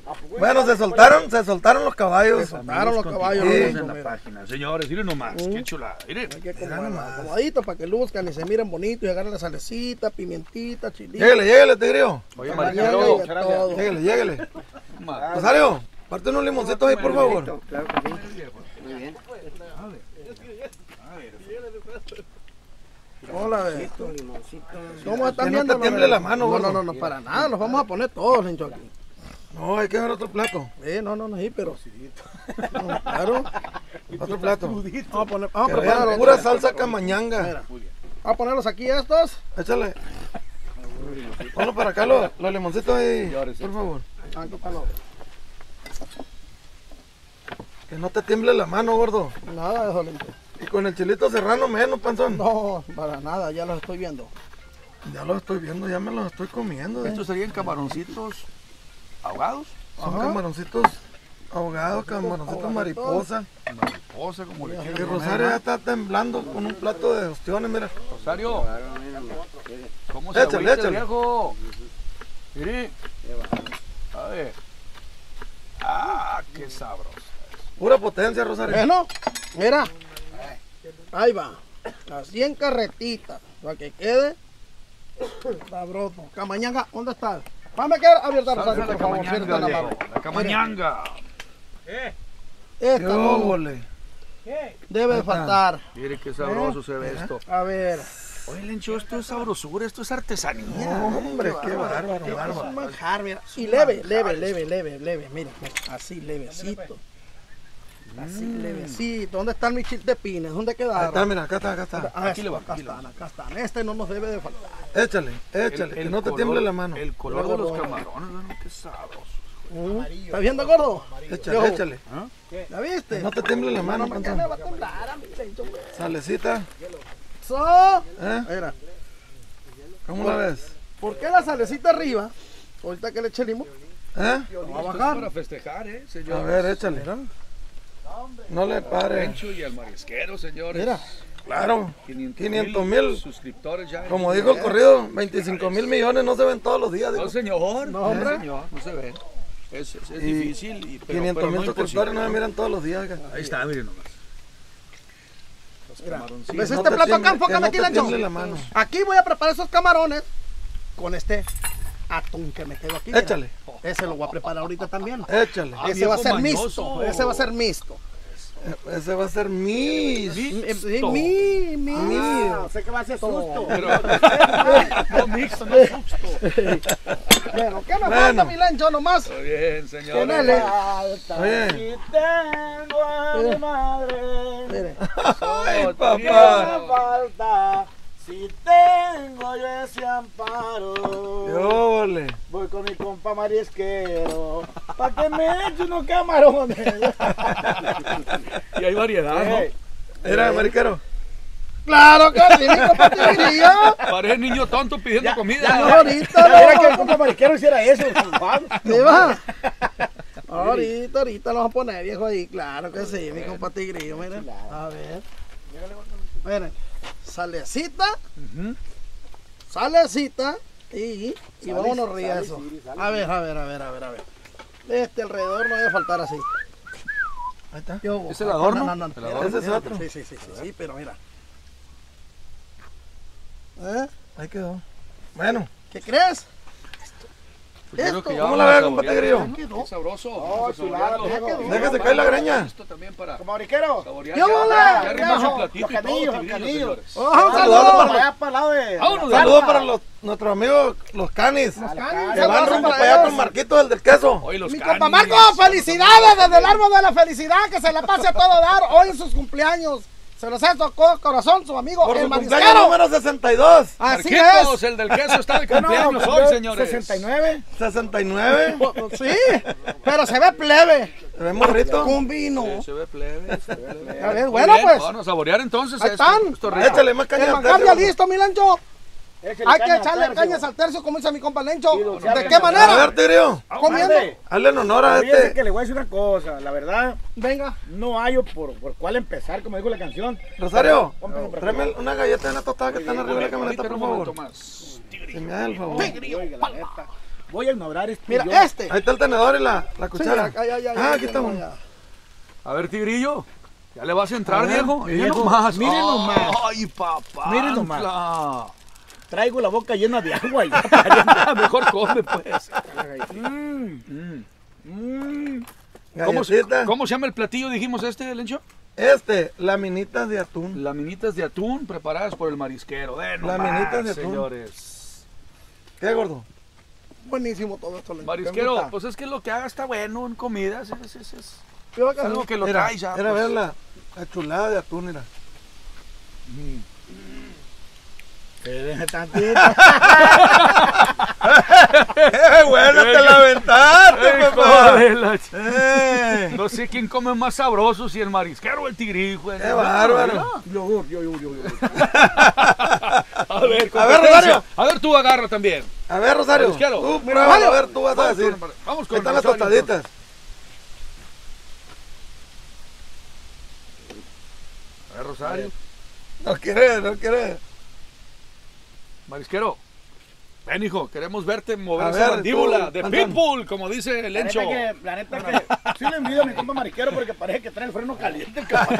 Bueno, se soltaron los caballos. Se soltaron los caballos. En la página. Señores, miren nomás, qué chulada. Miren. Hay que acomodadito para que luzcan y se miren bonitos y agarren la salecita, pimientita, chilito. Lléguele, tigrillo. Oye, Mariquero, Mariquero. Lléguele. Rosario, parte unos limoncitos ahí, por favor. Claro que sí. Muy bien. Hola, Limoncito. ¿cómo están Que no viendo? te tiemble la mano, gordo. No, para nada, los vamos a poner todos, Lencho, aquí. No, hay que ver otro plato. No, sí, pero... No, claro. Otro plato. Vamos a Que preparar vean, pura salsa camañanga. Mira, vamos a ponerlos aquí estos. Échale. Ponlo para acá los limoncitos ahí, por favor. Aquí para los... Que no te tiemble la mano, gordo. Nada de eso, Lencho. Y con el chilito serrano menos, panzón. No, para nada, ya los estoy viendo. Ya los estoy viendo, ya me los estoy comiendo. Estos serían camaroncitos ahogados. Son Ajá. camaroncitos ahogados, camaroncitos mariposa. Mariposa, como le Y quieran Rosario ya llamar. está temblando con un plato de ostiones, mira. Rosario, ¿cómo se Échale, agüita el échale. viejo? Mire. A ver. Ah, qué sabroso. Pura potencia, Rosario. Bueno, mira. Ahí va. Así en carretita. Para que quede sabroso. Camañanga, ¿dónde está? Dame que abierta, Salsa Rosario, de por favor. camañanga, cierta la viejo. mano. La camañanga. Esta ¡Qué no óvole! debe de faltar. Mire qué sabroso se ve esto. A ver. Oye, Lencho, esto es sabrosura, esto es artesanía. No, hombre, qué bárbaro, Es bárbaro. un manjar, mira. Y leve. Mira, mira. Así, levecito. Así, levecito. ¿Dónde están mis chiltepines? ¿Dónde Ahí quedaron? está, mira, acá está. Ah, Aquí le va, acá aquí le va. están. Este no nos debe de faltar. Échale, que no te tiemble la mano. El color de los camarones, ¿no? Qué sabroso. ¿Estás viendo, gordo? Échale. ¿La viste? No te tiemble la mano, ¿Qué panzón. me va a temblar a mí, Lencho? Salecita, So, ¿eh? mira, ¿Cómo la ves? ¿por qué la salecita arriba? Ahorita que le eche limón. ¿Eh? Va a bajar. Para festejar, señor. A ver, échale. No le pare. Lencho y al marisquero, señores. Mira. Claro, 500,000. suscriptores ya. Como dijo el corrido, 25,000 millones no se ven todos los días. No, Digo. señor. No, hombre. señor, no se ven. Es Y difícil. 500,000 suscriptores no me miran todos los días. oiga. Ahí está, miren nomás. Mira. Camaroncillos. ¿Ves No este te plato acá? tiemble, Enfócame que aquí, no te Lencho. tiemble la mano. Aquí voy a preparar esos camarones con este atún que me quedo aquí. mira. Échale, Ese lo voy a preparar ahorita también. échale. Ese va a ser viejo mixto. mañoso. Ese va a ser mixto. Ese va a ser mis. Mío. Sé que va a ser susto. No mixto, no susto. Bueno, ¿qué me Bueno. falta, mi Lencho, nomás? Está bien, señor. Ponele. Oye, Si tengo a mi madre, Mire. ay, ¿qué papá. me falta? Si tengo yo ese amparo, ¡Qué óvole! voy con mi compa marisquero, pa' que me eche unos camarones. Y hay variedad, ¿no? Era mariquero. Claro que sí, mi compa Tigrillo. Parece niño tonto pidiendo No, comida. ahorita, Era que el no. compa marisquero hiciera eso. ¿Sí va? Ahorita lo vamos a poner, viejo, ahí. Claro que sí, mi compa Tigrillo, miren. A ver. Miren. Salecita. Salecita. Y vámonos ría eso. A ver. Este alrededor no debe faltar así. Ahí está. Yo, ¿Es el adorno? No. ¿El adorno? Ese es otro. Sí, pero mira. Ahí quedó. Bueno, ¿Qué crees? Pues yo creo que ya ¿Cómo vamos la a ves, compa saborear Tigrillo? esto, ¿no? Qué sabroso. Oh, Vamos a chulada, saborearlo. viejo. déjase caer la greña. Esto también para Compa marisquero. saborear. ¡Yo Ya- volé! ya arrimó su Viejo. platito y Los todo, canillos, Tigrillo, canillos. señores. Oh, un Saludos saludo. para Allá para el lado de. Vámonos, Saludos para nuestros amigos, los canis. Que van rumbo para allá con Marquito, el del queso. Hoy los Mi canis. compa Marco, felicidades desde el árbol de la felicidad, que se la pase a todo dar hoy en sus cumpleaños. Se los hace tocó corazón su amigo Por el su cumpleaños marisquero. número 62. Así Marquitos, es. el del queso está de cumpleaños hoy, señores. 69. 69. Sí, pero se ve plebe. Se ve morrito. Con vino. Se ve plebe, se ve plebe. A ver, Muy bueno, bien, pues. vamos a saborear entonces. Ahí esto. están. Esto es rico. Échale más caña. El al manjar ya tercio. listo, mi Lencho. Échale Hay que caña al echarle tercio. cañas al tercio, como dice mi compa Lencho. Y lo ¿De sabe. qué A manera? ver, Tigrillo. Comiendo. Madre, Hazle en honor a fíjese este. que le voy a decir una cosa. La verdad, Venga. no hallo por cuál empezar, como dijo la canción. Rosario, Póngame por tráeme una galleta y una tostada que están arriba de la camioneta, Ahorita por en un momento favor. más. Si me da el favor. Oiga, la neta. Voy a ignorar este. Mira, yo. este. Ahí está el tenedor y la Sí, cuchara. acá, ya, Aquí estamos. ya. A ver, Tigrillo. ¿Ya le vas a entrar, A ver, viejo? viejo, Miren nomás. miren nomás. Ay, papá. Miren nomás. Traigo la boca llena de agua. Mejor come, pues. Galletita. ¿Cómo se llama el platillo, dijimos Lencho? Laminitas de atún. Laminitas de atún preparadas por el marisquero. Laminitas de atún. Señores. ¿Qué, gordo? Buenísimo todo esto. Lencho. Marisquero, gusta? pues es que lo que haga está bueno en comidas. Es Yo acá, algo que lo Mira, trae ya. Mira, pues. ver la chulada de atún, mira. Deje tantito. Buena, te la aventaste, Hijo papá. de la No sé quién come más sabroso, si el marisquero o el tigrillo. Qué bárbaro. Yo. A ver, Rosario. A ver, tú agarra también. A ver, Rosario. Marisquero. Tú pruébalo, a ver, tú vas a Vamos decir. Vamos Ahí con están las Rosario, tostaditas. A ver, Rosario. No quiere. Marisquero. Ven, hijo, queremos verte mover A esa ver, mandíbula tú, de Panzón. pitbull, como dice el Lencho. La neta que sí le envidio a mi compa marisquero porque parece que trae el freno caliente el caballo.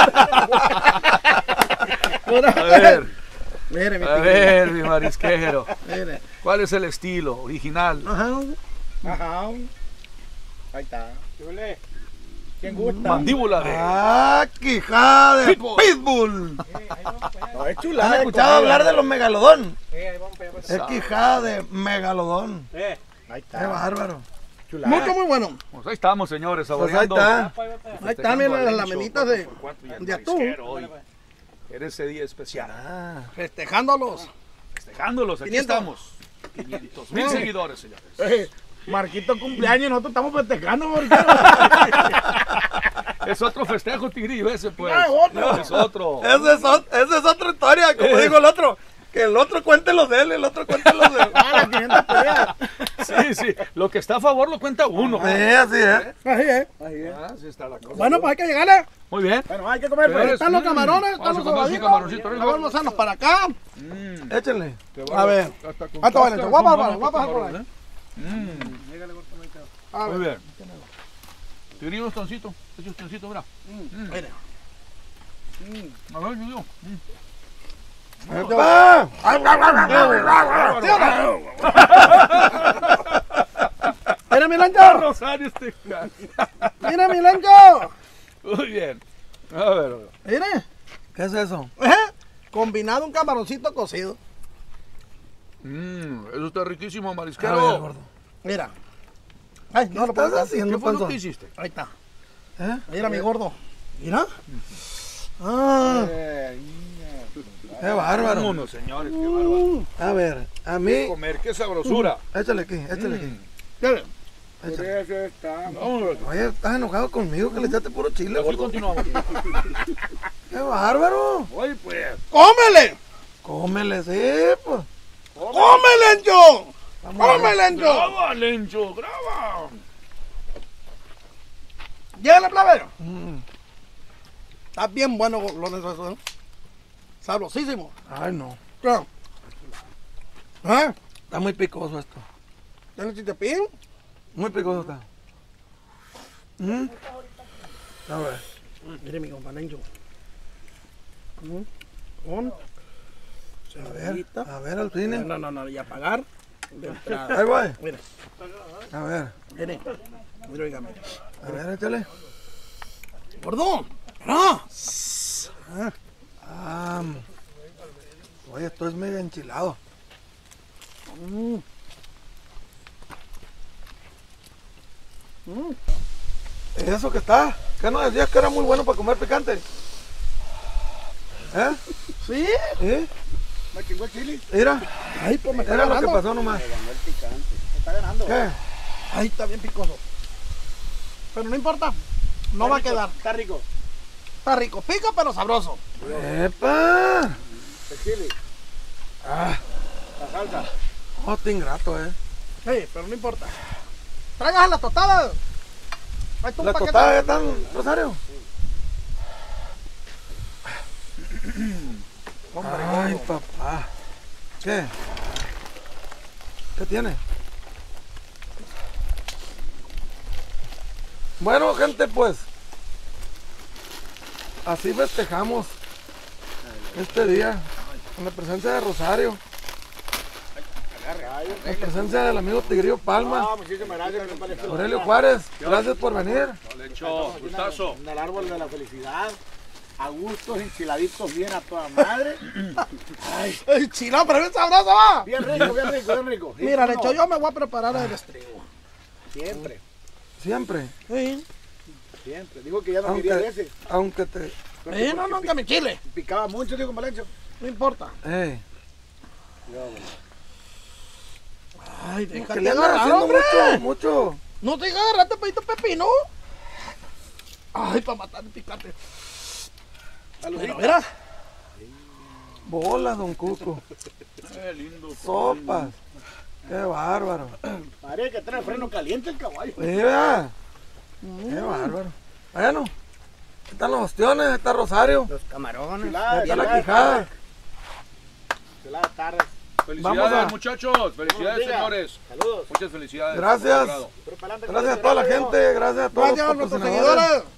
A ver, Mire, mi a tigre. ver, mi marisquero. Mire. ¿Cuál es el estilo original? Ajá. Ajá. Ahí está. ¿Quién gusta? Mandíbula de... Quijada de Pitbull. pitbull. No, es chulada. ¿Has de escuchado comida. hablar de los megalodón? Ahí vamos, pues. Es quijada de megalodón. Ahí está. Qué bárbaro. Chulada. Muy bueno. Pues ahí estamos, señores, Pues ahí saboreando. está. Ahí están, mira, las laminitas de atún. Hoy. En ese día especial. Festejándolos. Festejándolos, aquí 500. estamos. 500,000 seguidores, señores. Marquito cumpleaños y nosotros estamos festejando porque Es otro festejo, Tigrillo, ese pues. otro. Es otro. Esa es otra historia, como dijo el otro. Que el otro cuente los de él, el otro cuente los de él. las 500 peleas. Sí. Lo que está a favor lo cuenta uno. Sí, así es. Así es. Así está la cosa. Bueno, pues hay que llegarle. Muy bien. Bueno, hay que comer. Señores, Están los camarones, están vamos los a comer su cebaditos. camaroncito. Vamos a hacernos para acá. Échale. A ver. Hasta vale, voy a pasar por ahí. A Muy ver. bien. Tigrillo, un toncito. Echa un toncito, mira. Mire. A ver, yo digo. ¡Epa! Mira mi lancho. Rosario este. Mira mi lancho. Muy bien. A ver. Mire. ¿Qué es eso? Combinado un camaroncito cocido. Eso está riquísimo, A ver, marisquero. gordo. Mira. Ay, no ¿Qué lo puedo estás hacer. haciendo, ¿Qué fue lo panzón? que hiciste? Ahí está. ¿Eh? Mira mi gordo. Mira. Ah. Qué bárbaro. Vámonos, señores, qué bárbaro. A ver, a mí. Comer, qué sabrosura. Échale aquí, échale aquí. Mire. Échale. Eso está. Oye, estás enojado conmigo que le echaste puro chile, Así gordo. continuamos. Qué bárbaro. Oye, pues. ¡Cómele! Cómele, sí, pues. ¡Cómele, Lencho! ¡Cómele, Lencho! Graba, Lencho, graba. Llévale, plebe. Está bien bueno lo necesario. Sabrosísimo. Ay, no. Claro. ¿Eh? Está muy picoso esto. ¿Tienes chitepín? Muy picoso está. A ver. Mire mi compa Lencho. Un. A ver, al cine. No, y apagar. De entrada. Ahí voy. Mire, A ver. mire. Mire, oiga, mire. A ver, échale. Gordo. ¡Ah! Oye, esto es mega enchilado. ¿Eso que está? ¿Qué no decías que era muy bueno para comer picante? ¿Eh? ¿Sí? ¿Sí? Me chingó el chile. Mira, Ay, pues me está era lo que ganando. pasó nomás. Está ganando. ¿Qué? Ay, está bien picoso. Pero no importa. No va a quedar. Está rico. Está rico. Pica, pero sabroso. ¡Epa! El chile. Ah, La salsa. oh, está ingrato, Sí, pero no importa. Traigas las tostadas. Ahí está un ¿Las paquete. tostadas ya están, Rosario? Ay, papá. ¿Qué? ¿Qué tiene? Bueno, gente, pues así festejamos este día en la presencia de Rosario, en presencia del amigo Tigrillo Palma, Muchísimas gracias, compadre. Aurelio Juárez, gracias por venir. Lecho, gustazo. En el árbol de la felicidad. A gustos, enchiladitos bien a toda madre. Ay, chino, pero bien sabroso, va. Bien rico, bien rico, bien rico. Sí, Mira, no, Lecho, yo me voy a preparar el estribo. Siempre, Siempre, Sí. siempre. Digo que ya no quería de ese. aunque te... No, que me chile. Picaba mucho, digo, Malencho. No importa. Ay, Que déjate le andan agarrar, haciendo hombre. mucho. No te digas agarrarte, pedito pepino. Ay, para matar el picante. Mira. Bolas, don Cuco. Qué lindo. Sopas. Qué bárbaro. Parece que trae el freno caliente el caballo. Mira. Qué bárbaro. Bueno, aquí están los ostiones, ahí está Rosario, Los camarones. Chulada, ahí está la chulada quijada. tarde. Chulada tarde. Felicidades, Vamos a- muchachos. Felicidades, Buenos días. señores. Saludos. Muchas felicidades. Gracias. Logrado. Pero para adelante, Gracias a toda la gente, gracias a todos Gracias a los nuestros patrocinadores. seguidores.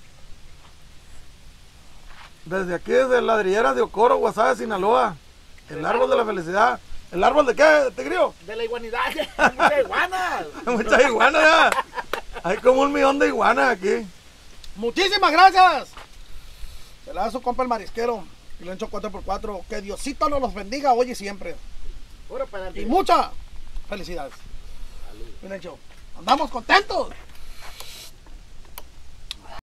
Desde aquí, desde Ladrilleras de Ocoro, Guasave, Sinaloa. El árbol de la felicidad. ¿El árbol de qué, Tigrillo? De la iguanidad. Muchas iguanas. Muchas iguanas ya. Hay como 1 millón de iguanas aquí. Muchísimas gracias. Se la da su compa el marisquero. Y le echo 4x4. Que Diosito nos los bendiga hoy y siempre. Puro para Y adelante. muchas felicidades. Bien hecho. Andamos contentos.